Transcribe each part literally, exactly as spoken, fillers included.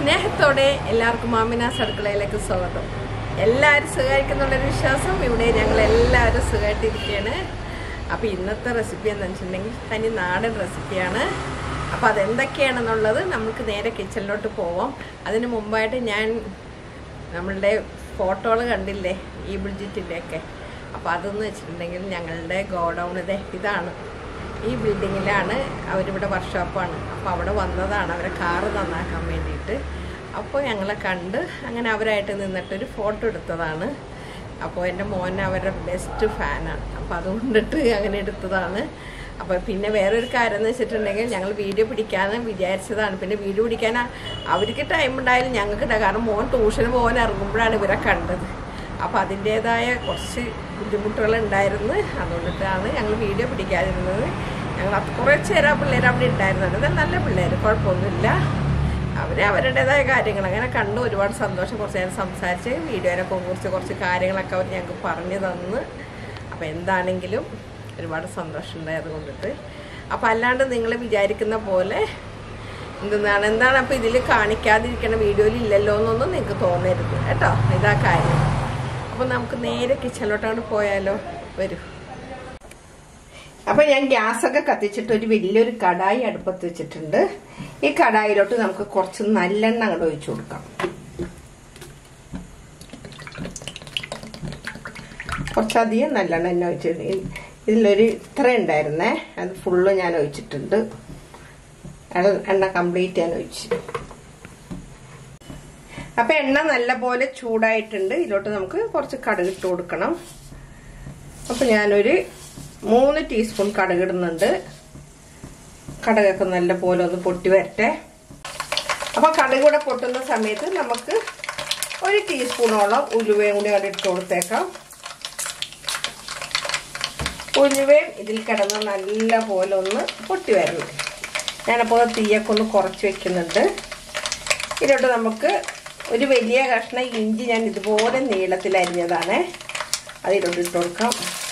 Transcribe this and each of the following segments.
സ്നേഹത്തോടെ എല്ലാവർക്കും Aminas Adukkalaയിലേക്ക് സ്വാഗതം. എല്ലാവരും സുഖമായിരിക്കുന്നുള്ളൊരു വിശ്വാസം. ഇവിടെ ഞങ്ങൾ എല്ലാവരും സുഖമായിട്ടിരിക്കുകയാണ്. അപ്പോൾ ഇന്നത്തെ റെസിപ്പി എന്താണെന്ന് വെച്ചിട്ടുണ്ടെങ്കിൽ തനി നാടൻ റെസിപ്പിയാണ്. അപ്പോൾ അതെന്തൊക്കെയാണെന്നുള്ളത് നമുക്ക് നേരെ കിച്ചണിലോട്ട് പോവാം. അതിന് മുമ്പായിട്ട് ഞാൻ നമ്മളുടെ ഫോട്ടോകൾ കണ്ടില്ലേ ഈ ബിൽഡിങ്ങിൻ്റെയൊക്കെ, അപ്പോൾ അതെന്ന് വെച്ചിട്ടുണ്ടെങ്കിൽ ഞങ്ങളുടെ ഗോഡൗൺ ഇതേ ഇതാണ്. ഈ ബിൽഡിങ്ങിലാണ് അവരിവിടെ വർക്ക്ഷോപ്പാണ്. അപ്പോൾ അവിടെ വന്നതാണ് അവരെ കാറ് നന്നാക്കാൻ വേണ്ടിയിട്ട്. അപ്പോൾ ഞങ്ങളെ കണ്ട് അങ്ങനെ അവരായിട്ട് നിന്നിട്ടൊരു ഫോട്ടോ എടുത്തതാണ്. അപ്പോൾ എൻ്റെ മോൻ അവരുടെ ബെസ്റ്റ് ഫാനാണ്. അപ്പോൾ അതുകൊണ്ടിട്ട് അങ്ങനെ എടുത്തതാണ്. അപ്പോൾ പിന്നെ വേറൊരു കാര്യം എന്ന് വെച്ചിട്ടുണ്ടെങ്കിൽ ഞങ്ങൾ വീഡിയോ പിടിക്കാമെന്ന് വിചാരിച്ചതാണ്. പിന്നെ വീഡിയോ പിടിക്കാൻ അവർക്ക് ടൈം ഉണ്ടായാലും ഞങ്ങൾക്ക് കാരണം മോൻ ട്യൂഷന് പോകാൻ ഇറങ്ങുമ്പോഴാണ് ഇവരെ കണ്ടത്. അപ്പോൾ അതിൻ്റേതായ കുറച്ച് ബുദ്ധിമുട്ടുകളുണ്ടായിരുന്നു. അതുകൊണ്ടിട്ടാണ് ഞങ്ങൾ വീഡിയോ പിടിക്കാതിരുന്നത്. ഞങ്ങൾ അത് കുറച്ച് നേരം ആ പിള്ളേർ അവിടെ ഉണ്ടായിരുന്നുണ്ട്. അത് നല്ല പിള്ളേർ, കുഴപ്പമൊന്നുമില്ല. അവർ അവരുടേതായ കാര്യങ്ങൾ അങ്ങനെ കണ്ടു. ഒരുപാട് സന്തോഷം. കുറച്ച് നേരം സംസാരിച്ച് വീഡിയോനൊക്കെ കുറിച്ച് കുറച്ച് കാര്യങ്ങളൊക്കെ അവർ ഞങ്ങൾക്ക് പറഞ്ഞു തന്ന്. അപ്പോൾ എന്താണെങ്കിലും ഒരുപാട് സന്തോഷമുണ്ടായി അതുകൊണ്ടിട്ട്. അപ്പോൾ അല്ലാണ്ട് നിങ്ങൾ വിചാരിക്കുന്ന പോലെ എന്താണ് എന്താണ് അപ്പോൾ ഇതിൽ കാണിക്കാതിരിക്കണ വീഡിയോയിൽ ഇല്ലല്ലോ എന്നൊന്നും നിങ്ങൾക്ക് തോന്നരുത് കേട്ടോ. ഇതാ കാര്യം. അപ്പോൾ നമുക്ക് നേരെ കിച്ചണിലോട്ടാണ് പോയാലോ. വരൂ. അപ്പോൾ ഞാൻ ഗ്യാസൊക്കെ കത്തിച്ചിട്ട് ഒരു വലിയൊരു കടായി അടുപ്പത്ത് വെച്ചിട്ടുണ്ട്. ഈ കടായിലോട്ട് നമുക്ക് കുറച്ച് നല്ലെണ്ണ അങ്ങോട്ട് ഒഴിച്ചു കൊടുക്കാം. കുറച്ചധികം നല്ലെണ്ണ തന്നെ ഒഴിച്ചിട്ട് ഇതിലൊരു ഇത്ര ഉണ്ടായിരുന്നേ, അത് ഫുള്ള് ഞാൻ ഒഴിച്ചിട്ടുണ്ട്. എണ്ണ കംപ്ലീറ്റ് ഞാൻ ഒഴിച്ചു. അപ്പൊ എണ്ണ നല്ല പോലെ ചൂടായിട്ടുണ്ട്. ഇതിലോട്ട് നമുക്ക് കുറച്ച് കടുക് ഇട്ട് കൊടുക്കണം. അപ്പൊ ഞാനൊരു മൂന്ന് ടീസ്പൂൺ കടുക് ഇടുന്നുണ്ട്. കടുകൊക്കെ നല്ല പോലെ ഒന്ന് പൊട്ടി വരട്ടെ. അപ്പൊ കടുക് കൂടെ പൊട്ടുന്ന സമയത്ത് നമുക്ക് ഒരു ടീസ്പൂണോളം ഉലുവയും കൂടി അവിടെ ഇട്ട് കൊടുത്തേക്കാം. ഉലുവയും ഇതിൽ കിടന്ന് നല്ല പോലെ ഒന്ന് പൊട്ടി വരണം. ഞാനപ്പോൾ തീയൊക്കെ ഒന്ന് കുറച്ച് വെക്കുന്നുണ്ട്. ഇതിലോട്ട് നമുക്ക് ഒരു വലിയ കഷ്ണം ഇഞ്ചി ഞാൻ ഇതുപോലെ നീളത്തിൽ അരിഞ്ഞതാണ്, അതിലോട്ട് ഇട്ട് കൊടുക്കാം.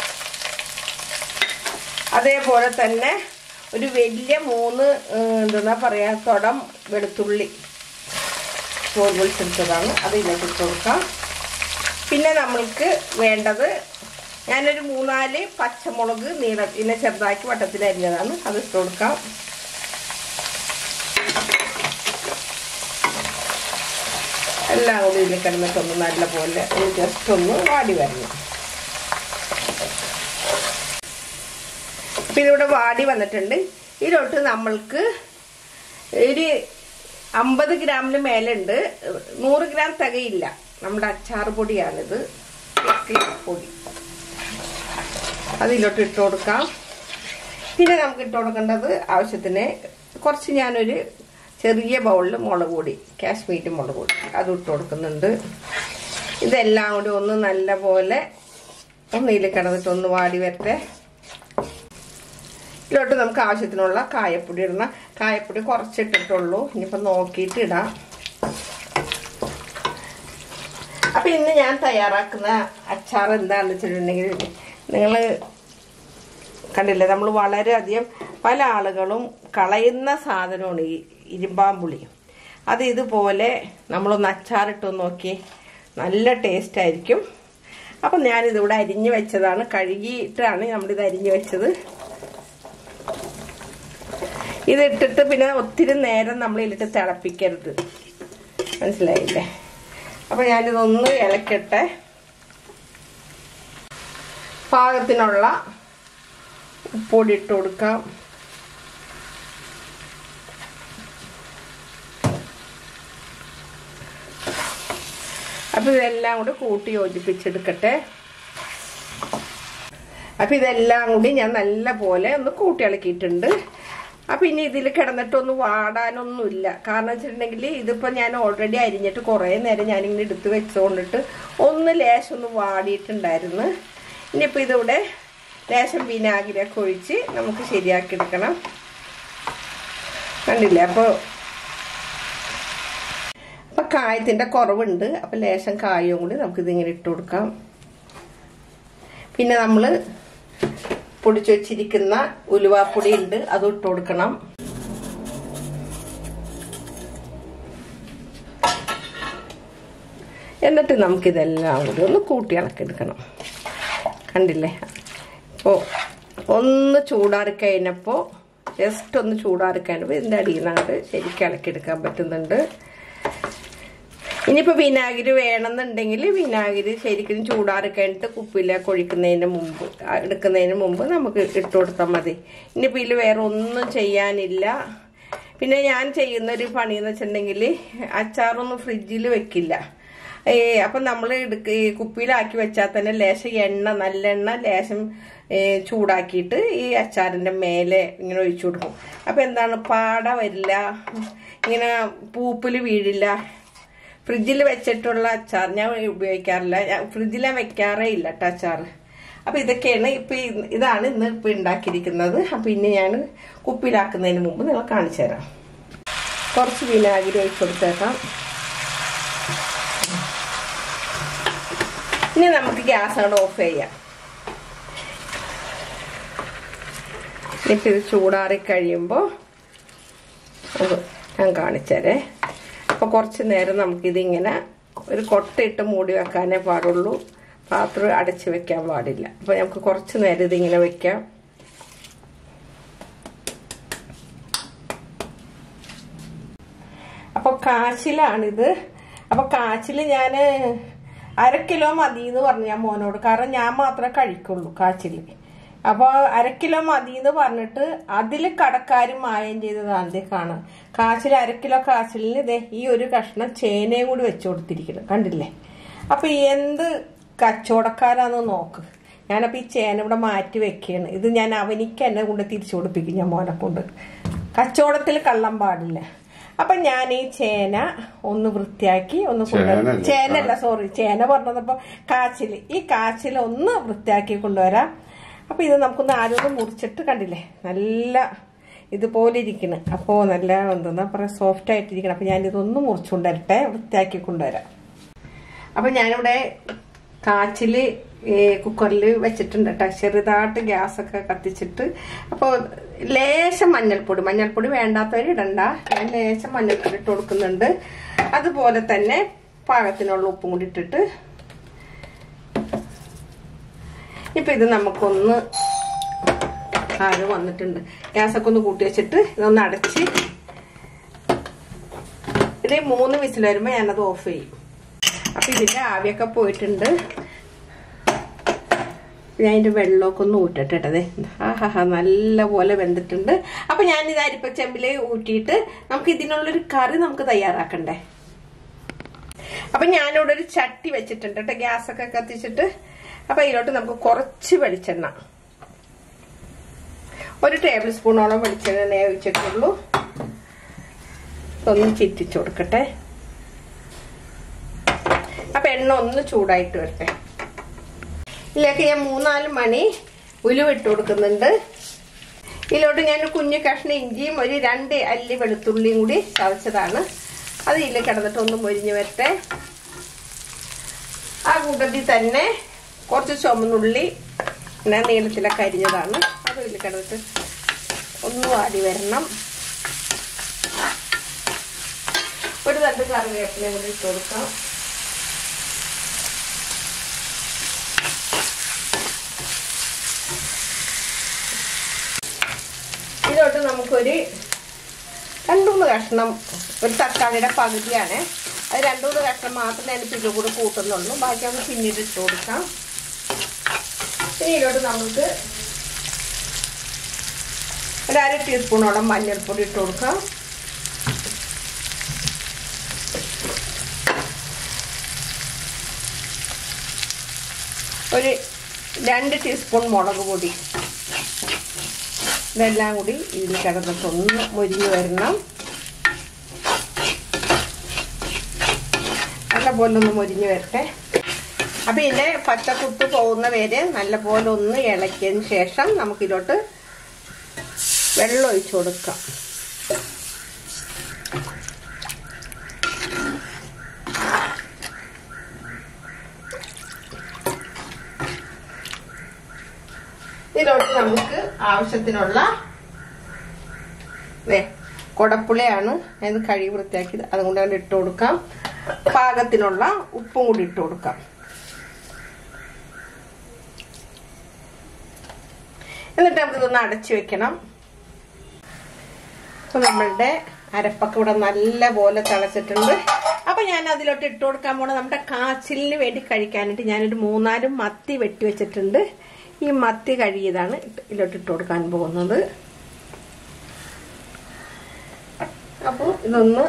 അതേപോലെ തന്നെ ഒരു വലിയ മൂന്ന് എന്താ പറയാ തുടം വെളുത്തുള്ളി തോൽ വെളിച്ചെടുത്തതാണ്, അത് ഇതിലോട്ട് ഇട്ട് കൊടുക്കാം. പിന്നെ നമ്മൾക്ക് വേണ്ടത് ഞാനൊരു മൂന്നാല് പച്ചമുളക് നീള ഇങ്ങനെ ചെറുതാക്കി വട്ടത്തിൽ അരിഞ്ഞതാണ്, അത് ഇട്ട് കൊടുക്കാം. എല്ലാം കൂടി ഇതിൽ കിടന്നിട്ടൊന്ന് നല്ല പോലെ ജസ്റ്റ് ഒന്ന് വാടി വരണം. അപ്പം ഇതിവിടെ വാടി വന്നിട്ടുണ്ട്. ഇതിലോട്ട് നമ്മൾക്ക് ഒരു അമ്പത് ഗ്രാമിന് മേലുണ്ട്. നൂറ് ഗ്രാം തികയില്ല. നമ്മുടെ അച്ചാർ പൊടിയാണിത്, പൊടി. അതിലോട്ട് ഇട്ട് കൊടുക്കാം. പിന്നെ നമുക്ക് ഇട്ട് കൊടുക്കേണ്ടത് ആവശ്യത്തിന് കുറച്ച് ഞാനൊരു ചെറിയ ബൗളിൽ മുളക് പൊടി, കാശ്മീരി മുളക് പൊടി, അത് ഇട്ട് കൊടുക്കുന്നുണ്ട്. ഇതെല്ലാം കൂടി ഒന്ന് നല്ല പോലെ ഒന്നിൽ കിടന്നിട്ട് ഒന്ന് വാടി വരട്ടെ. ഇതിലോട്ട് നമുക്ക് ആവശ്യത്തിനുള്ള കായപ്പൊടി ഇടണം. കായപ്പൊടി കുറച്ചിട്ടിട്ടുള്ളൂ, ഇനിയിപ്പോൾ നോക്കിയിട്ട് ഇടാം. അപ്പം ഇന്ന് ഞാൻ തയ്യാറാക്കുന്ന അച്ചാർ എന്താണെന്ന് വെച്ചിട്ടുണ്ടെങ്കിൽ നിങ്ങൾ കണ്ടില്ലേ, നമ്മൾ വളരെയധികം പല ആളുകളും കളയുന്ന സാധനമാണ് ഈ ഇരുമ്പാമ്പുളി. അത് ഇതുപോലെ നമ്മളൊന്ന് അച്ചാറിട്ട് നോക്കി, നല്ല ടേസ്റ്റ് ആയിരിക്കും. അപ്പം ഞാനിതിവിടെ അരിഞ്ഞു വെച്ചതാണ്, കഴുകിയിട്ടാണ് നമ്മളിത് അരിഞ്ഞു വെച്ചത്. ഇതിട്ടിട്ട് പിന്നെ ഒത്തിരി നേരം നമ്മൾ ഇതിലിട്ട് തിളപ്പിക്കരുത്, മനസ്സിലായില്ലേ? അപ്പം ഞാനിതൊന്ന് ഇളക്കട്ടെ. പാകത്തിനുള്ള ഉപ്പൊടി ഇട്ട് കൊടുക്കാം. അപ്പം ഇതെല്ലാം കൂടി കൂട്ടി യോജിപ്പിച്ചെടുക്കട്ടെ. അപ്പം ഇതെല്ലാം കൂടി ഞാൻ നല്ല പോലെ ഒന്ന് കൂട്ടി ഇളക്കിയിട്ടുണ്ട്. അപ്പം ഇനി ഇതിൽ കിടന്നിട്ടൊന്നും വാടാനൊന്നുമില്ല. കാരണം വെച്ചിട്ടുണ്ടെങ്കിൽ ഇതിപ്പോൾ ഞാൻ ഓൾറെഡി അരിഞ്ഞിട്ട് കുറേ നേരം ഞാനിങ്ങനെ എടുത്ത് വെച്ചുകൊണ്ടിട്ട് ഒന്ന് ലേശം ഒന്ന് വാടിയിട്ടുണ്ടായിരുന്നു. ഇനിയിപ്പോൾ ഇതിവിടെ ലേശം വിനാഗിരിയൊക്കെ ഒഴിച്ച് നമുക്ക് ശരിയാക്കി എടുക്കണം. കണ്ടില്ലേ? അപ്പോൾ അപ്പം കായത്തിൻ്റെ കുറവുണ്ട്. അപ്പം ലേശം കായവും കൂടി നമുക്കിതിങ്ങനെ ഇട്ട് കൊടുക്കാം. പിന്നെ നമ്മൾ പൊടിച്ചു വെച്ചിരിക്കുന്ന ഉലുവാപ്പൊടി ഉണ്ട്, അത് ഇട്ട് കൊടുക്കണം. എന്നിട്ട് നമുക്കിതെല്ലാം കൂടി ഒന്ന് കൂട്ടി ഇളക്കിയെടുക്കണം. കണ്ടില്ലേ? അപ്പോൾ ഒന്ന് ചൂടാറി കഴിഞ്ഞപ്പോൾ ജസ്റ്റ് ഒന്ന് ചൂടാറി കഴിഞ്ഞപ്പോൾ ഇതിൻ്റെ അടിയിൽ നിന്നങ്ങോട്ട് ശരിക്കും ഇളക്കിയെടുക്കാൻ പറ്റുന്നുണ്ട്. ഇനിയിപ്പോൾ വിനാഗിരി വേണമെന്നുണ്ടെങ്കിൽ വിനാഗിരി ശരിക്കും ചൂടാറി കഴിഞ്ഞിട്ട് കുപ്പിയിലേക്ക് ഒഴിക്കുന്നതിന് മുമ്പ് എടുക്കുന്നതിന് മുമ്പ് നമുക്ക് ഇട്ട് കൊടുത്താൽ മതി. ഇനിയിപ്പോൾ ഇതിൽ വേറെ ഒന്നും ചെയ്യാനില്ല. പിന്നെ ഞാൻ ചെയ്യുന്നൊരു പണിയെന്ന് വെച്ചിട്ടുണ്ടെങ്കിൽ അച്ചാറൊന്നും ഫ്രിഡ്ജിൽ വെക്കില്ല. അപ്പം നമ്മൾ എടുക്ക കുപ്പിയിലാക്കി വെച്ചാൽ തന്നെ ലേശം എണ്ണ നല്ലെണ്ണ ലേശം ചൂടാക്കിയിട്ട് ഈ അച്ചാറിൻ്റെ മേലെ ഇങ്ങനെ ഒഴിച്ചു കൊടുക്കും. അപ്പം എന്താണ് പാട വരില്ല, ഇങ്ങനെ പൂപ്പിൽ വീഴില്ല. ഫ്രിഡ്ജിൽ വെച്ചിട്ടുള്ള അച്ചാർ ഞാൻ ഉപയോഗിക്കാറില്ല, ഫ്രിഡ്ജിൽ ഞാൻ വെക്കാറേ ഇല്ല കേട്ടോ അച്ചാർ. അപ്പം ഇതൊക്കെയാണ് ഇപ്പം ഇതാണ് ഇന്ന് ഇപ്പം ഉണ്ടാക്കിയിരിക്കുന്നത്. അപ്പം ഇനി ഞാൻ കുപ്പിയിലാക്കുന്നതിന് മുമ്പ് നിങ്ങൾ കാണിച്ചു തരാം. കുറച്ച് വിനാഗിരി ഒഴിച്ചു കൊടുത്തേക്കാം. ഇനി നമുക്ക് ഗ്യാസ് അങ്ങോട്ട് ഓഫ് ചെയ്യാം. ഇനിയിപ്പോൾ ഇത് ചൂടാറി കഴിയുമ്പോൾ ഞാൻ കാണിച്ചേരേ. അപ്പോൾ കുറച്ച് നേരം നമുക്കിതിങ്ങനെ ഒരു കൊട്ടയിട്ട് മൂടി വെക്കാനേ പാടുള്ളൂ, പാത്രം അടച്ച് വെക്കാൻ പാടില്ല. അപ്പോൾ നമുക്ക് കുറച്ച് നേരം ഇതിങ്ങനെ വെക്കാം. അപ്പോൾ കാച്ചിലാണിത്. അപ്പോൾ കാച്ചിൽ ഞാൻ അര കിലോ മതി എന്ന് പറഞ്ഞു ഞാൻ മോനോട്, കാരണം ഞാൻ മാത്രമേ കഴിക്കുള്ളൂ കാച്ചിൽ. അപ്പോൾ അര കിലോ മതി എന്ന് പറഞ്ഞിട്ട് അതിൽ കടക്കാരും മായം ചെയ്തതാണ് കാണാം. കാച്ചിൽ അര കിലോ കാച്ചിലിന് ഇതേ ഈ ഒരു കഷ്ണം ചേനയും കൂടി വെച്ചു കൊടുത്തിരിക്കണം, കണ്ടില്ലേ? അപ്പൊ എന്ത് കച്ചവടക്കാരാന്ന് നോക്ക്. ഞാനപ്പോൾ ഈ ചേന ഇവിടെ മാറ്റി വെക്കുകയാണ്. ഇത് ഞാൻ അവനിക്ക് എന്നെ കൊണ്ട് തിരിച്ചു കൊടുപ്പിക്കും ഞാൻ മോനെ കൊണ്ട്. കച്ചവടത്തിൽ കള്ളം പാടില്ല. അപ്പൊ ഞാൻ ഈ ചേന ഒന്ന് വൃത്തിയാക്കി ഒന്ന് കൊണ്ടുവരാം. ചേനല്ല സോറി ചേന പറഞ്ഞപ്പോ കാച്ചില്, ഈ കാച്ചിൽ ഒന്ന് വൃത്തിയാക്കി കൊണ്ടുവരാം. അപ്പൊ ഇത് നമുക്കൊന്ന് ആരോടും മുറിച്ചിട്ട് കണ്ടില്ലേ നല്ല ഇതുപോലെ ഇരിക്കണം. അപ്പോ നല്ല എന്താ പറയാ സോഫ്റ്റ് ആയിട്ടിരിക്കണം. അപ്പൊ ഞാനിതൊന്ന് മുറിച്ചു കൊണ്ടുവരട്ടെ, വൃത്തിയാക്കി കൊണ്ടുവരാം. അപ്പൊ ഞാനിവിടെ കാച്ചില് കുക്കറിൽ വെച്ചിട്ടുണ്ട് കേട്ടോ. ചെറുതായിട്ട് ഗ്യാസൊക്കെ കത്തിച്ചിട്ട് അപ്പോൾ ലേശം മഞ്ഞൾപ്പൊടി മഞ്ഞൾപ്പൊടി വേണ്ടാത്തവർ ഇടണ്ട, ഞാൻ ലേശം മഞ്ഞൾപ്പൊടി ഇട്ട് കൊടുക്കുന്നുണ്ട്. അതുപോലെ തന്നെ പാകത്തിനുള്ള ഉപ്പും കൂടി ഇട്ടിട്ട് ഇപ്പം ഇത് നമുക്കൊന്ന് ആരും വന്നിട്ടുണ്ട്. ഗ്യാസൊക്കെ ഒന്ന് കൂട്ടി വെച്ചിട്ട് ഇതൊന്ന് അടച്ച് ഇത് മൂന്ന് വിസിൽ വരുമ്പോൾ ഞാനത് ഓഫ് ചെയ്യും. അപ്പം ഇതിൻ്റെ ആവിയൊക്കെ പോയിട്ടുണ്ട്. ഞാൻ അതിൻ്റെ വെള്ളമൊക്കെ ഒന്ന് ഊറ്റട്ടെ. ആ ഹാ ഹാ നല്ല പോലെ വെന്തിട്ടുണ്ട്. അപ്പം ഞാനിത് അരിപ്പച്ചെമ്പിൽ ഊറ്റിയിട്ട് നമുക്ക് ഇതിനുള്ളൊരു കറി നമുക്ക് തയ്യാറാക്കണ്ടേ. അപ്പം ഞാനിവിടെ ഒരു ചട്ടി വെച്ചിട്ടുണ്ട് കേട്ടോ, ഗ്യാസൊക്കെ കത്തിച്ചിട്ട്. അപ്പം അതിലോട്ട് നമുക്ക് കുറച്ച് വെളിച്ചെണ്ണ, ഒരു ടേബിൾ സ്പൂണോളം വെളിച്ചെണ്ണ ഒഴിച്ചിട്ടുള്ളൂ. ഒന്ന് ചിറ്റിച്ചു കൊടുക്കട്ടെ. അപ്പം എണ്ണ ഒന്ന് ചൂടായിട്ട് വരട്ടെ. ഇതിലേക്ക് ഞാൻ മൂന്നാല് മണി ഉലുവ ഇട്ട് കൊടുക്കുന്നുണ്ട്. ഇതിലോട്ട് ഞാൻ കുഞ്ഞു കഷ്ണം ഇഞ്ചിയും ഒരു രണ്ട് അല്ലി വെളുത്തുള്ളിയും കൂടി ചതച്ചതാണ്. അത് ഇതിൽ കിടന്നിട്ട് ഒന്ന് മൊരിഞ്ഞ് വരട്ടെ. ആ കൂട്ടത്തിൽ തന്നെ കുറച്ച് ചുമന്നുള്ളി ഞാൻ നീളത്തിലൊക്കെ അരിഞ്ഞതാണ്, അത് ഇതിൽ കിടന്നിട്ട് ഒന്ന് വാടി വരണം. ഒരു തണ്ട് കറിവേപ്പിലയും കൂടി ഇട്ട് കൊടുക്കാം. ഇതിലോട്ട് നമുക്കൊരു രണ്ടുമൂന്ന് കഷ്ണം, ഒരു തക്കാളിയുടെ പകുതിയാണ്, അത് രണ്ടുമൂന്ന് കഷ്ണം മാത്രമേ ഞാൻ ഇതിൽ കൂടെ കൂട്ടുന്നുള്ളൂ. ബാക്കി ഒന്ന് പിന്നീട് ഇട്ട് കൊടുക്കാം. ഇനി ഇതിലോട്ട് നമുക്ക് ഒരു അര ടീസ്പൂണോളം മഞ്ഞൾപ്പൊടി ഇട്ട് കൊടുക്കാം. ഒരു രണ്ട് ടീസ്പൂൺ മുളക് പൊടി. ഇതെല്ലാം കൂടി ഇതിൽ കിടന്നിട്ടൊന്ന് മൊരിഞ്ഞ് വരണം. നല്ലപോലെ ഒന്ന് മൊരിഞ്ഞ് വരട്ടെ. അപ്പം ഇതിൻ്റെ പച്ചക്കുത്ത് പോകുന്ന വരെ നല്ലപോലെ ഒന്ന് ഇളക്കിയതിന് ശേഷം നമുക്കിതിലോട്ട് വെള്ളം ഒഴിച്ചു കൊടുക്കാം. ഇതിലോട്ട് നമുക്ക് ആവശ്യത്തിനുള്ള കുടപ്പുളിയാണ് ഞാൻ കഴുകി വൃത്തിയാക്കിയത്, അതുകൊണ്ട് ഇട്ട് കൊടുക്കാം. പാകത്തിനുള്ള ഉപ്പും കൂടി ഇട്ട് കൊടുക്കാം. എന്നിട്ട് നമുക്കിതൊന്ന് അടച്ചു വെക്കണം. അപ്പൊ നമ്മളുടെ അരപ്പൊക്കെ ഇവിടെ നല്ല പോലെ തിളച്ചിട്ടുണ്ട്. അപ്പൊ ഞാൻ അതിലോട്ട് ഇട്ട് കൊടുക്കാൻ പോണ നമ്മുടെ കാച്ചിലിന് വേണ്ടി കഴിക്കാനായിട്ട് ഞാനൊരു മൂന്നാലും മത്തി വെട്ടി വെച്ചിട്ടുണ്ട്. ഈ മത്തി കഴുകിയതാണ് ഇതിലോട്ട് ഇട്ട് കൊടുക്കാൻ പോകുന്നത്. അപ്പൊ ഇതൊന്ന്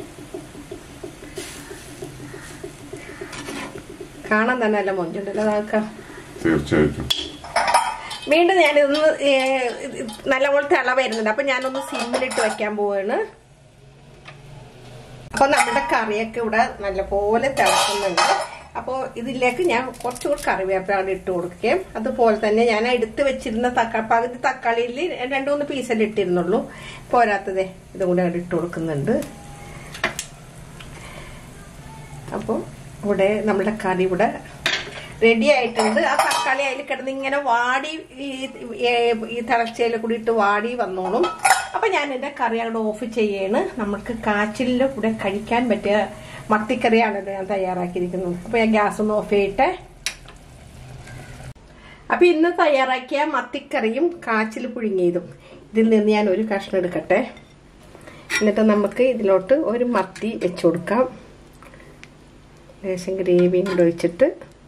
കാണാൻ തന്നെ നല്ല മൊഞ്ചുണ്ടല്ലോ അതാക്കാം. തീർച്ചയായിട്ടും വീണ്ടും ഞാനിതൊന്ന് നല്ലപോലെ തിള വരുന്നുണ്ട്. അപ്പൊ ഞാനൊന്ന് സിമ്മിലിട്ട് വെക്കാൻ പോവാണ്. അപ്പൊ നമ്മുടെ കറിയൊക്കെ ഇവിടെ നല്ലപോലെ തിളക്കുന്നുണ്ട്. അപ്പോൾ ഇതിലേക്ക് ഞാൻ കുറച്ചുകൂടി കറിവേപ്പില ഇട്ട് കൊടുക്കുകയും അതുപോലെ തന്നെ ഞാൻ എടുത്ത് വെച്ചിരുന്ന തക്കാളി പകുതി തക്കാളിയിൽ രണ്ടു മൂന്ന് പീസല്ലേ ഇട്ടിരുന്നുള്ളൂ. പോരാത്തതേ ഇതും കൂടെ അവിടെ ഇട്ട് കൊടുക്കുന്നുണ്ട്. അപ്പോൾ ഇവിടെ നമ്മുടെ കറി ഇവിടെ റെഡി ആയിട്ടുണ്ട്. ആ തക്കാളി അതിൽ കിടന്ന് ഇങ്ങനെ വാടി ഈ തിളച്ചയിൽ കൂടി ഇട്ട് വാടി വന്നോളും. അപ്പൊ ഞാൻ എന്റെ കറി അങ്ങോട്ട് ഓഫ് ചെയ്യാണ്. നമുക്ക് കാച്ചിലിന്റെ കൂടെ കഴിക്കാൻ പറ്റിയ മത്തിക്കറിയാണല്ലോ ഞാൻ തയ്യാറാക്കിയിരിക്കുന്നത്. അപ്പൊ ഞാൻ ഗ്യാസ് ഒന്ന് ഓഫ് ചെയ്യട്ടെ. അപ്പൊ ഇന്ന് തയ്യാറാക്കിയ മത്തിക്കറിയും കാച്ചിൽ പുഴുങ്ങിയതും ഇതിൽ നിന്ന് ഞാൻ ഒരു കഷ്ണം എടുക്കട്ടെ. എന്നിട്ട് നമുക്ക് ഇതിലോട്ട് ഒരു മത്തി വെച്ചു കൊടുക്കാം. ലേശം ഗ്രേവിയും കൂടെ ഒഴിച്ചിട്ട്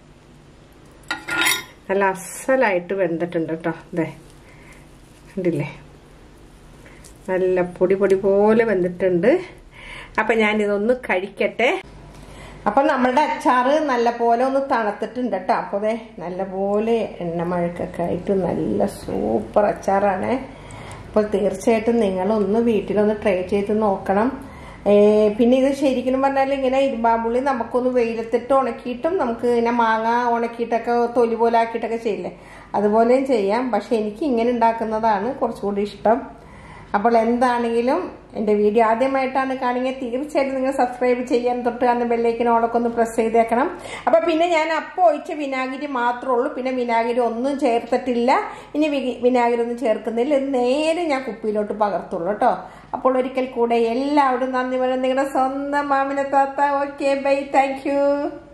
നല്ല അസലായിട്ട് വെന്തിട്ടുണ്ട് കേട്ടോ. അതെ കണ്ടില്ലേ, നല്ല പൊടി പൊടി പോലെ വെന്തിട്ടുണ്ട്. അപ്പൊ ഞാനിതൊന്ന് കഴിക്കട്ടെ. അപ്പൊ നമ്മളുടെ അച്ചാറ് നല്ല പോലെ ഒന്ന് തണുത്തിട്ടുണ്ട് കേട്ടോ. അപ്പൊ അതെ നല്ല പോലെ എണ്ണമഴക്കൊക്കെ ആയിട്ട് നല്ല സൂപ്പർ അച്ചാറാണ്. അപ്പോൾ തീർച്ചയായിട്ടും നിങ്ങളൊന്ന് വീട്ടിലൊന്ന് ട്രൈ ചെയ്ത് നോക്കണം. പിന്നെ ഇത് ശരിക്കും പറഞ്ഞാൽ ഇങ്ങനെ ഇരുമ്പാമ്പുള്ളി നമുക്കൊന്ന് വെയിലത്തിട്ട് ഉണക്കിയിട്ടും നമുക്ക് ഇങ്ങനെ മാങ്ങ ഉണക്കിയിട്ടൊക്കെ തൊലി പോലെ ആക്കിയിട്ടൊക്കെ ചെയ്യില്ലേ, അതുപോലെയും ചെയ്യാം. പക്ഷെ എനിക്ക് ഇങ്ങനെ ഉണ്ടാക്കുന്നതാണ് കുറച്ചുകൂടി ഇഷ്ടം. അപ്പോൾ എന്താണെങ്കിലും എൻ്റെ വീഡിയോ ആദ്യമായിട്ടാണ് കാണുമെങ്കിൽ തീർച്ചയായിട്ടും നിങ്ങൾ സബ്സ്ക്രൈബ് ചെയ്യാൻ തൊട്ട് അന്ന് ബെല്ലൈക്കനോളൊക്കെ ഒന്ന് പ്രസ് ചെയ്തേക്കണം. അപ്പോൾ പിന്നെ ഞാൻ അപ്പോൾ ഒഴിച്ച വിനാഗിരി മാത്രമേ ഉള്ളൂ. പിന്നെ വിനാഗിരി ഒന്നും ചേർത്തിട്ടില്ല. ഇനി വിനാഗിരി ഒന്നും ചേർക്കുന്നില്ല. ഇത് നേരെ ഞാൻ കുപ്പിയിലോട്ട് പകർത്തുള്ളൂ കേട്ടോ. അപ്പോൾ ഒരിക്കൽ കൂടെ എല്ലാവരും നന്ദി പറയാം. നിങ്ങളുടെ സ്വന്തം മാമിന താത്ത. Okay bye, thank U.